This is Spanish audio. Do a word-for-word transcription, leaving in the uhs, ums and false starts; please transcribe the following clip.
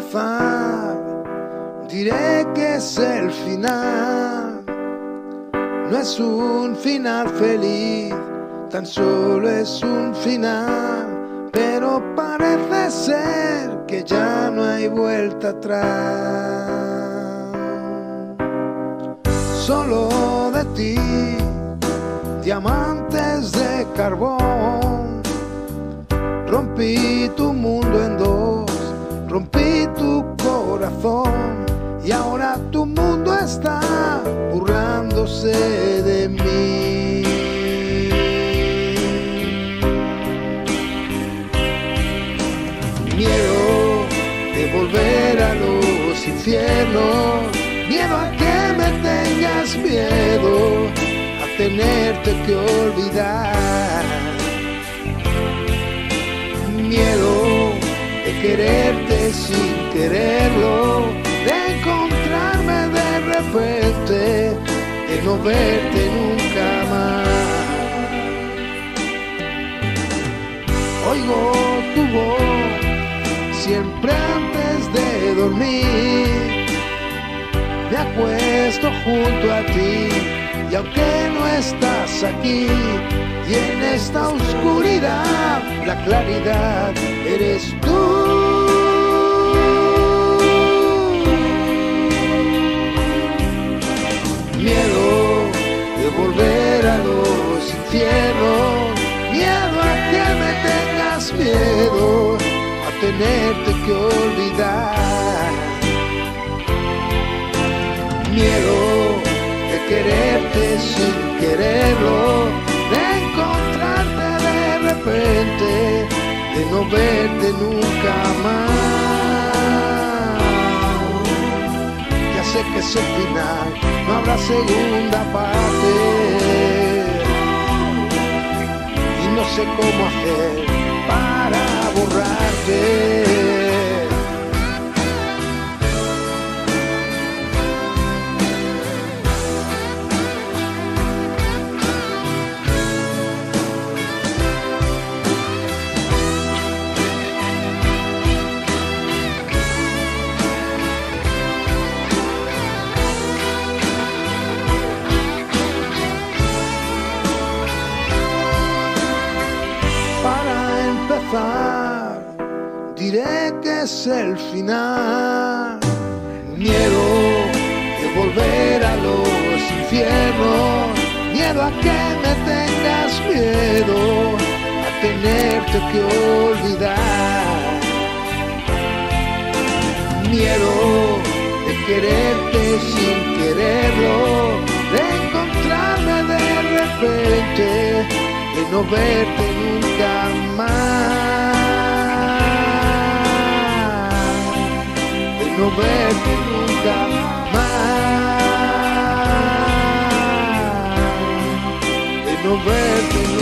empezar, diré que es el final. No es un final feliz, tan solo es un final, pero parece ser que ya no hay vuelta atrás. Solo de ti, diamantes de carbón, rompí tu mundo en dos, rompí tu corazón, y ahora tu mundo está burlándose de mí. Miedo de volver a los infiernos, miedo a que me tengas miedo, a tenerte que olvidar. Miedo de quererte sin quererlo, de encontrarme de repente, de no verte nunca más. Oigo tu voz siempre antes de dormir, me acuesto junto a ti, y aunque no estás aquí, y en esta oscuridad, la claridad eres tú. Miedo de volver a los infiernos, miedo a que me tengas miedo, a tenerte que olvidar. Miedo de quererte sin quererlo, de encontrarte de repente, de no verte nunca más. Ya sé que es el final, no habrá segunda parte, y no sé cómo hacer para borrarte. Diré que es el final. Miedo de volver a los infiernos, miedo a que me tengas miedo, a tenerte que olvidar. Miedo de quererte sin quererlo, de encontrarme de repente, de no verte nunca más. No verte nunca más, de no verte nunca más.